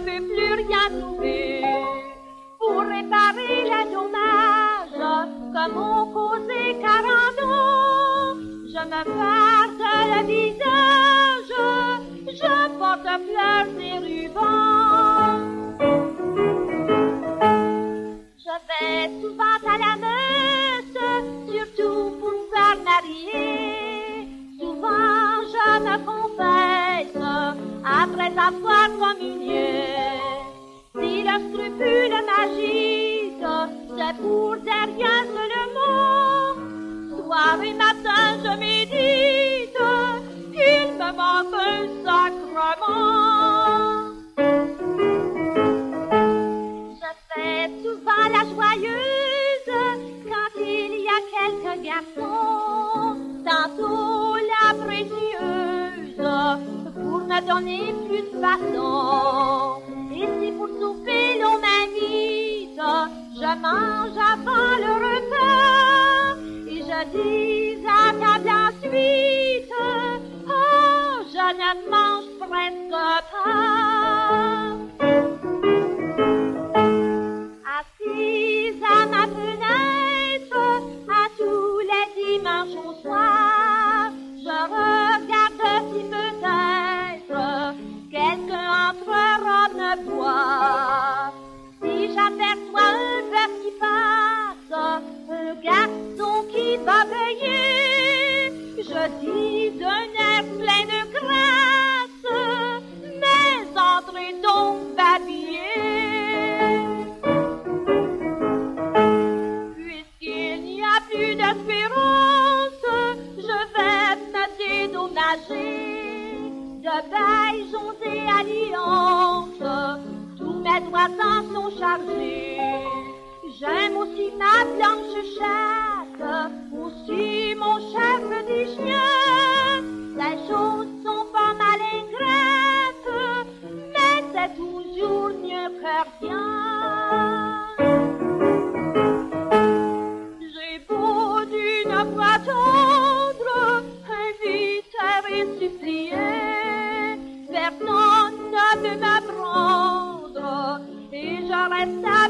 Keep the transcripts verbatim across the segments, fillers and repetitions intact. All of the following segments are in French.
peux plus rien trouver pour réparer les dommages que m'ont causé quarante ans. Je me farde le visage, je porte fleurs et rubans. Je vais souvent à la messe, surtout pour me faire marier. Souvent je me confesse après avoir communié. Si le scrupule m'agite, c'est pour derrière le mot. Soir et matin je médite, il me manque un sacrement. Je fais souvent la joyeuse quand il y a quelques garçons, tantôt la précieuse pour me donner plus de façon. Et si pour souper l'on m'invite, je mange avant le repas et je dis à table ensuite, oh, je ne mange presque pas. Assise à ma fenêtre, à tous les dimanches au soir, je regarde si peut-être quelqu'un entrera me voir. Si j'aperçois un bœuf qui passe, un garçon qui va veiller, je dis d'un air plein de grâce, mais entrez donc babiller. Puisqu'il n'y a plus d'espérance, je vais me dédommager de bails, joncs et alliances. Tous mes doigts en sont chargés. J'aime aussi ma blanche chatte, aussi mon chef des chiens. Ces choses sont pas mal ingrates, mais c'est toujours mieux que rien. J'ai beau d'une voix tendre inviter et supplier, personne ne veut me prendre et je reste à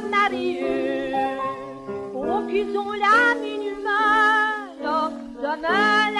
marier. Oh, qu'ils ont la mine humaine de me